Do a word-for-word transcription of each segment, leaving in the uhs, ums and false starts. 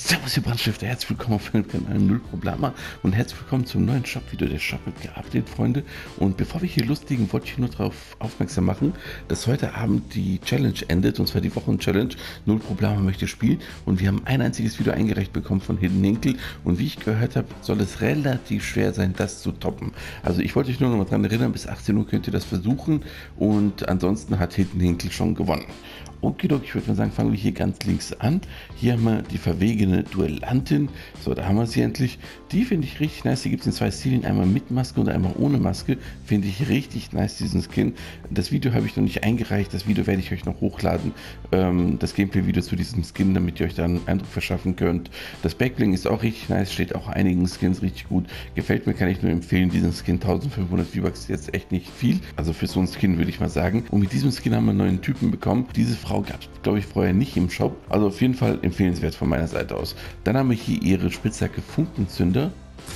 Servus, ihr Brandstifter, herzlich willkommen auf meinem Kanal Null Problema und herzlich willkommen zum neuen Shop-Video. Der Shop wird geupdatet, Freunde. Und bevor wir hier loslegen, wollte ich nur darauf aufmerksam machen, dass heute Abend die Challenge endet, und zwar die Wochen-Challenge. Null Problema möchte spielen und wir haben ein einziges Video eingereicht bekommen von Hidden Hinkle und wie ich gehört habe, soll es relativ schwer sein, das zu toppen. Also ich wollte euch nur noch mal daran erinnern, bis achtzehn Uhr könnt ihr das versuchen und ansonsten hat Hidden Hinkle schon gewonnen. Okay, ich würde mal sagen, fangen wir hier ganz links an. Hier haben wir die verwegene Duellantin. So, da haben wir sie endlich. Die finde ich richtig nice. Die gibt es in zwei Stilen, einmal mit Maske und einmal ohne Maske. Finde ich richtig nice, diesen Skin. Das Video habe ich noch nicht eingereicht. Das Video werde ich euch noch hochladen. Ähm, das Gameplay-Video zu diesem Skin, damit ihr euch da einen Eindruck verschaffen könnt. Das Backbling ist auch richtig nice. Steht auch einigen Skins richtig gut. Gefällt mir, kann ich nur empfehlen. Diesen Skin eintausendfünfhundert V-Bucks ist jetzt echt nicht viel. Also für so einen Skin würde ich mal sagen. Und mit diesem Skin haben wir einen neuen Typen bekommen. Diese Frau gab es, glaube ich, vorher nicht im Shop. Also auf jeden Fall empfehlenswert von meiner Seite aus. Dann haben wir hier ihre Spitzhacke Funkenzünder.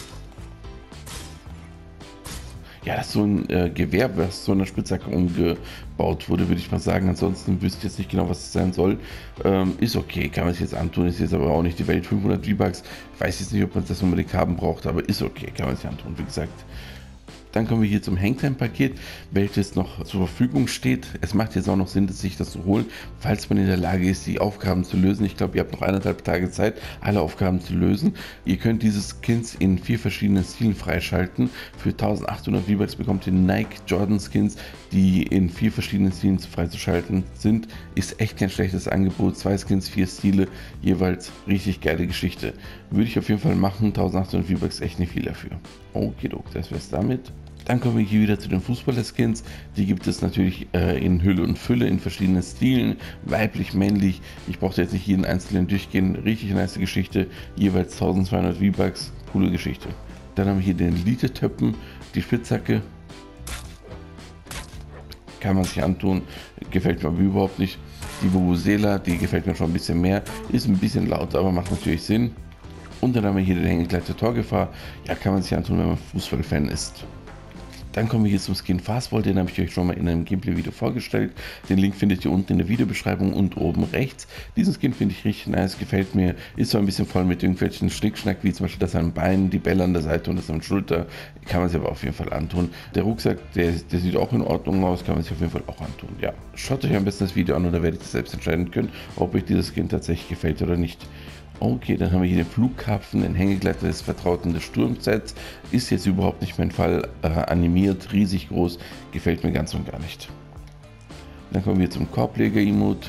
Ja, das ist so ein äh, Gewehr, was so eine Spitzhacke umgebaut wurde, würde ich mal sagen. Ansonsten wüsste ich jetzt nicht genau, was es sein soll. Ähm, ist okay, kann man sich jetzt antun. Ist jetzt aber auch nicht die Welt. fünfhundert V-Bucks. Ich weiß jetzt nicht, ob man das unbedingt haben braucht, aber ist okay, kann man sich antun, wie gesagt. Dann kommen wir hier zum Hangtime-Paket, welches noch zur Verfügung steht. Es macht jetzt auch noch Sinn, sich das zu holen, falls man in der Lage ist, die Aufgaben zu lösen. Ich glaube, ihr habt noch eineinhalb Tage Zeit, alle Aufgaben zu lösen. Ihr könnt diese Skins in vier verschiedenen Stilen freischalten. Für eintausendachthundert V-Bucks bekommt ihr Nike Jordan Skins, die in vier verschiedenen Stilen freizuschalten sind. Ist echt kein schlechtes Angebot. Zwei Skins, vier Stile, jeweils richtig geile Geschichte. Würde ich auf jeden Fall machen. eintausendachthundert V-Bucks echt nicht viel dafür. Okay, das wär's damit. Dann kommen wir hier wieder zu den Fußballer-Skins. Die gibt es natürlich äh, in Hülle und Fülle, in verschiedenen Stilen, weiblich, männlich. Ich brauchte jetzt nicht jeden einzelnen durchgehen. Richtig nice Geschichte, jeweils eintausendzweihundert V-Bucks, coole Geschichte. Dann haben wir hier den Elite-Töppen, die Spitzhacke. Kann man sich antun, gefällt mir aber überhaupt nicht. Die Vuvuzela, die gefällt mir schon ein bisschen mehr, ist ein bisschen lauter, aber macht natürlich Sinn. Und dann haben wir hier den Hängegleiter Torgefahr. Ja, kann man sich antun, wenn man Fußballfan ist. Dann kommen wir hier zum Skin Fastball, den habe ich euch schon mal in einem Gameplay-Video vorgestellt. Den Link findet ihr unten in der Videobeschreibung und oben rechts. Diesen Skin finde ich richtig nice, gefällt mir. Ist zwar ein bisschen voll mit irgendwelchen Schnickschnack, wie zum Beispiel das am Bein, die Bälle an der Seite und das an der Schulter. Kann man sich aber auf jeden Fall antun. Der Rucksack, der, der sieht auch in Ordnung aus, kann man sich auf jeden Fall auch antun. Ja, schaut euch am besten das Video an und da werdet ihr selbst entscheiden können, ob euch dieser Skin tatsächlich gefällt oder nicht. Okay, dann haben wir hier den Flugkarpfen, den Hängegleiter des Vertrauten des Sturmsets. Ist jetzt überhaupt nicht mein Fall. Äh, animiert, riesig groß, gefällt mir ganz und gar nicht. Dann kommen wir zum Korbleger-Emote.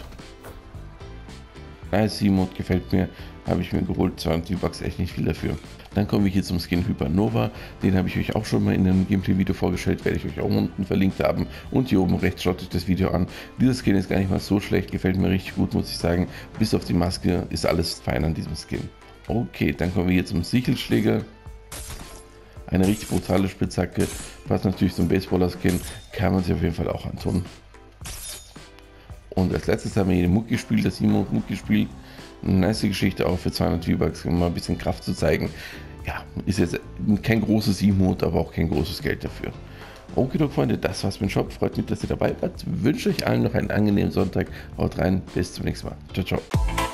Nice Emote, gefällt mir. Habe ich mir geholt, zweihundert V-Bucks, echt nicht viel dafür. Dann kommen wir hier zum Skin Hypernova. Den habe ich euch auch schon mal in einem Gameplay-Video vorgestellt, werde ich euch auch unten verlinkt haben. Und hier oben rechts schaut euch das Video an. Dieser Skin ist gar nicht mal so schlecht, gefällt mir richtig gut, muss ich sagen. Bis auf die Maske ist alles fein an diesem Skin. Okay, dann kommen wir hier zum Sichelschläger. Eine richtig brutale Spitzhacke, was natürlich so ein Baseballer-Skin, kann man sich auf jeden Fall auch antun. Und als letztes haben wir hier den Muckispiel, das Emote Muckispiel. Eine nice Geschichte auch für zweihundert V-Bucks, um mal ein bisschen Kraft zu zeigen. Ja, ist jetzt kein großes Emote, aber auch kein großes Geld dafür. Okay, Freunde, das war's mit dem Shop. Freut mich, dass ihr dabei wart. Wünsche euch allen noch einen angenehmen Sonntag. Haut rein, bis zum nächsten Mal. Ciao, ciao.